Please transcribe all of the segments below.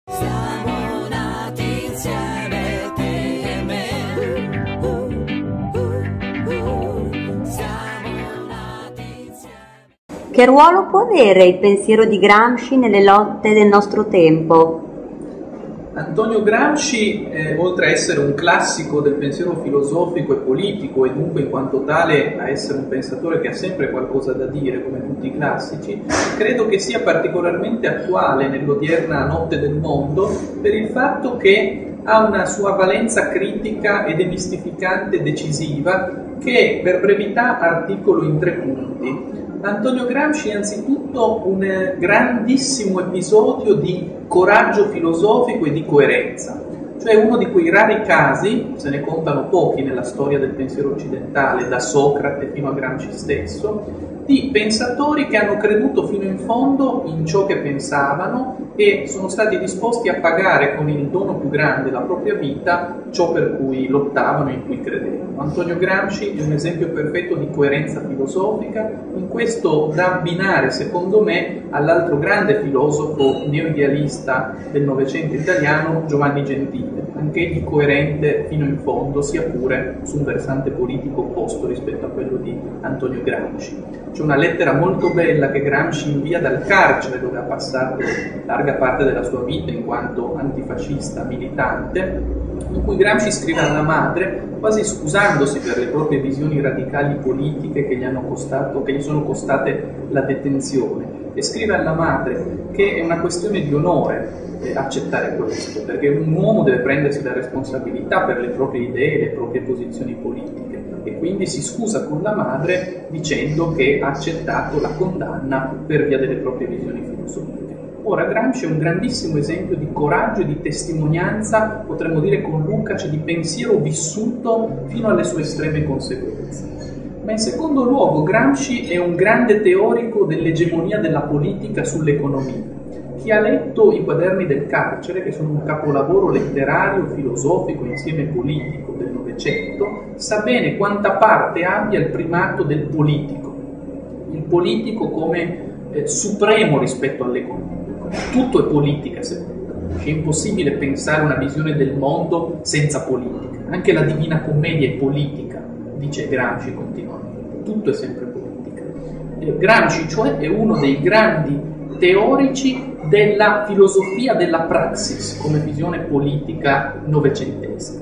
Siamo nati insieme, te e me. Siamo nati insieme. Che ruolo può avere il pensiero di Gramsci nelle lotte del nostro tempo? Antonio Gramsci, oltre a essere un classico del pensiero filosofico e politico e dunque in quanto tale a essere un pensatore che ha sempre qualcosa da dire come tutti i classici, credo che sia particolarmente attuale nell'odierna notte del mondo per il fatto che ha una sua valenza critica e demistificante decisiva che per brevità articolo in 3 punti. Antonio Gramsci è anzitutto un grandissimo episodio di coraggio filosofico e di coerenza, cioè uno di quei rari casi, se ne contano pochi nella storia del pensiero occidentale, da Socrate fino a Gramsci stesso, di pensatori che hanno creduto fino in fondo in ciò che pensavano e sono stati disposti a pagare con il dono più grande, la propria vita, ciò per cui lottavano e in cui credevano. Antonio Gramsci è un esempio perfetto di coerenza filosofica, in questo da abbinare, secondo me, all'altro grande filosofo neoidealista del Novecento italiano, Giovanni Gentile, anch'egli coerente fino in fondo, sia pure su un versante politico opposto rispetto a quello di Antonio Gramsci. C'è una lettera molto bella che Gramsci invia dal carcere, dove ha passato larga parte della sua vita in quanto antifascista militante, in cui Gramsci scrive alla madre, quasi scusandosi per le proprie visioni radicali politiche che gli sono costate la detenzione, e scrive alla madre che è una questione di onore accettare questo, perché un uomo deve prendersi la responsabilità per le proprie idee e le proprie posizioni politiche, e quindi si scusa con la madre dicendo che ha accettato la condanna per via delle proprie visioni filosofiche. Ora, Gramsci è un grandissimo esempio di coraggio e di testimonianza, potremmo dire con Lukács, di pensiero vissuto fino alle sue estreme conseguenze. Ma in secondo luogo Gramsci è un grande teorico dell'egemonia della politica sull'economia. Chi ha letto i Quaderni del carcere, che sono un capolavoro letterario, filosofico, insieme politico del Novecento, sa bene quanta parte abbia il primato del politico. Il politico come supremo rispetto all'economia. Tutto è politica, secondo me. È impossibile pensare una visione del mondo senza politica. Anche la Divina Commedia è politica, dice Gramsci continuamente. Tutto è sempre politica. Gramsci, cioè, è uno dei grandi teorici della filosofia della praxis come visione politica novecentesca.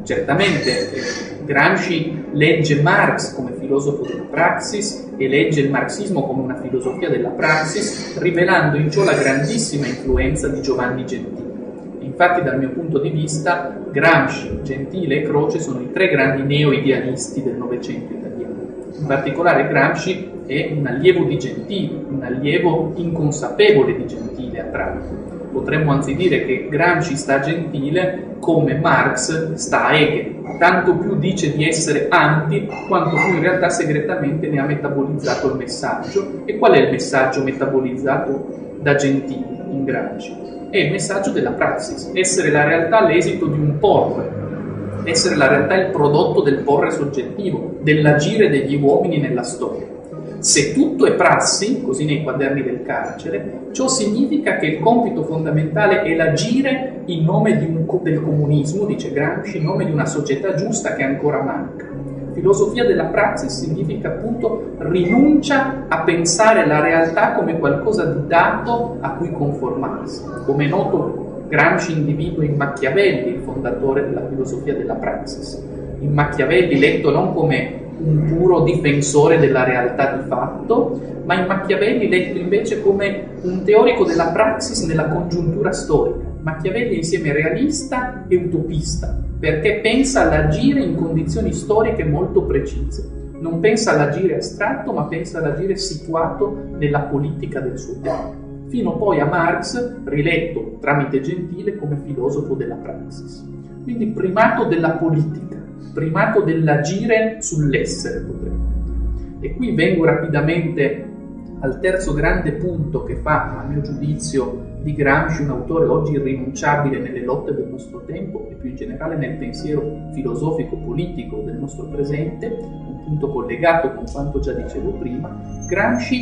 Certamente Gramsci legge Marx come filosofo della praxis e legge il marxismo come una filosofia della praxis, rivelando in ciò la grandissima influenza di Giovanni Gentile. Infatti, dal mio punto di vista, Gramsci, Gentile e Croce sono i 3 grandi neo-idealisti del Novecento italiano. In particolare Gramsci è un allievo di Gentile, un allievo inconsapevole di Gentile a tratti. Potremmo anzi dire che Gramsci sta a Gentile come Marx sta a Hegel. Tanto più dice di essere anti, quanto più in realtà segretamente ne ha metabolizzato il messaggio. E qual è il messaggio metabolizzato da Gentile in Gramsci? È il messaggio della praxis, essere la realtà l'esito di un porre, essere la realtà il prodotto del porre soggettivo, dell'agire degli uomini nella storia. Se tutto è prassi, così nei Quaderni del carcere, ciò significa che il compito fondamentale è l'agire in nome del comunismo, dice Gramsci, in nome di una società giusta che ancora manca. Filosofia della praxis significa appunto rinuncia a pensare la realtà come qualcosa di dato a cui conformarsi. Come è noto, Gramsci individua in Machiavelli, il fondatore della filosofia della praxis. In Machiavelli letto non come un puro difensore della realtà di fatto, ma in Machiavelli letto invece come un teorico della praxis nella congiuntura storica. Machiavelli è insieme realista e utopista, perché pensa all'agire in condizioni storiche molto precise. Non pensa all'agire astratto, ma pensa all'agire situato nella politica del suo tempo. Fino poi a Marx, riletto tramite Gentile come filosofo della praxis. Quindi primato della politica, primato dell'agire sull'essere, potremmo dire. E qui vengo rapidamente al terzo grande punto che fa, a mio giudizio, di Gramsci un autore oggi irrinunciabile nelle lotte del nostro tempo e più in generale nel pensiero filosofico-politico del nostro presente, un punto collegato con quanto già dicevo prima. Gramsci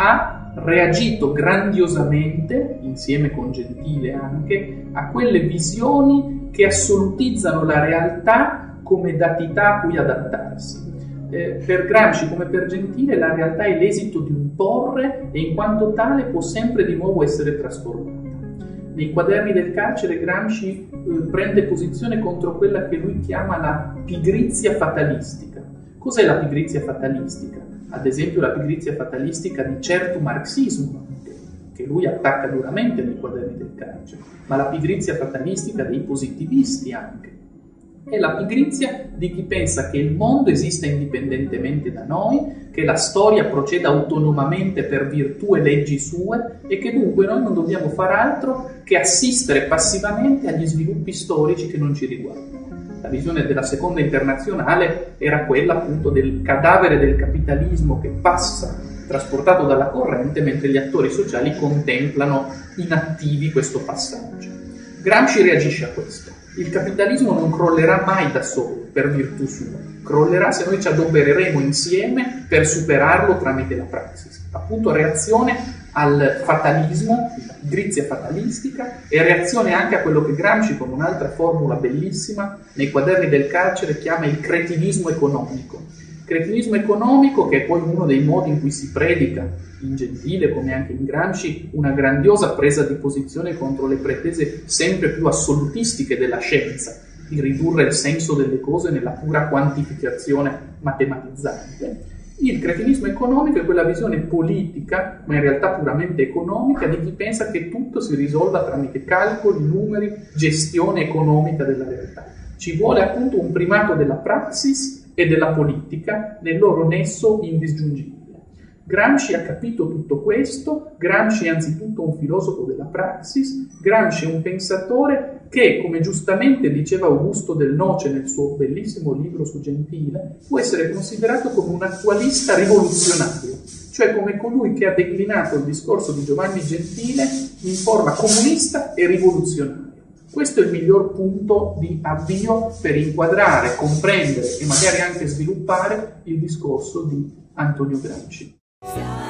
ha reagito grandiosamente, insieme con Gentile anche, a quelle visioni che assolutizzano la realtà come datità a cui adattarsi. Per Gramsci come per Gentile la realtà è l'esito di un porre e in quanto tale può sempre di nuovo essere trasformata. Nei Quaderni del carcere Gramsci prende posizione contro quella che lui chiama la pigrizia fatalistica. Cos'è la pigrizia fatalistica? Ad esempio la pigrizia fatalistica di certo marxismo, che lui attacca duramente nei Quaderni del carcere, ma la pigrizia fatalistica dei positivisti anche. È la pigrizia di chi pensa che il mondo esista indipendentemente da noi, che la storia proceda autonomamente per virtù e leggi sue e che dunque noi non dobbiamo far altro che assistere passivamente agli sviluppi storici che non ci riguardano. La visione della Seconda Internazionale era quella appunto del cadavere del capitalismo che passa trasportato dalla corrente mentre gli attori sociali contemplano inattivi questo passaggio. Gramsci reagisce a questo. Il capitalismo non crollerà mai da solo per virtù sua, crollerà se noi ci adopereremo insieme per superarlo tramite la praxis. Appunto reazione al fatalismo, la pigrizia fatalistica, e reazione anche a quello che Gramsci con un'altra formula bellissima nei Quaderni del carcere chiama il cretinismo economico. Cretinismo economico che è poi uno dei modi in cui si predica in Gentile come anche in Gramsci una grandiosa presa di posizione contro le pretese sempre più assolutistiche della scienza, di ridurre il senso delle cose nella pura quantificazione matematizzante. Il cretinismo economico è quella visione politica, ma in realtà puramente economica, di chi pensa che tutto si risolva tramite calcoli, numeri, gestione economica della realtà. Ci vuole appunto un primato della praxis e della politica nel loro nesso indisgiungibile. Gramsci ha capito tutto questo. Gramsci è anzitutto un filosofo della praxis, Gramsci è un pensatore che, come giustamente diceva Augusto Del Noce nel suo bellissimo libro su Gentile, può essere considerato come un attualista rivoluzionario, cioè come colui che ha declinato il discorso di Giovanni Gentile in forma comunista e rivoluzionaria. Questo è il miglior punto di avvio per inquadrare, comprendere e magari anche sviluppare il discorso di Antonio Gramsci.